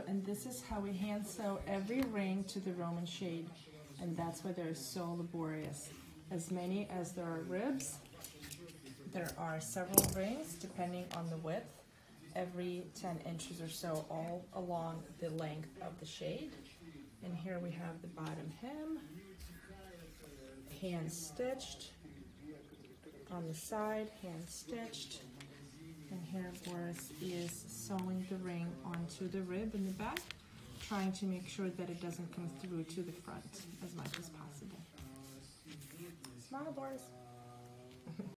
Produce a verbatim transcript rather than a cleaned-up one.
and this is how we hand sew every ring to the Roman shade, and that's why they're so laborious. As many as there are ribs, there are several rings depending on the width, every ten inches or so, all along the length of the shade. And here we have the bottom hem, hand stitched, on the side, hand stitched, and here Boris is sewing the ring onto the rib in the back, trying to make sure that it doesn't come through to the front as much as possible. Smile, Boris.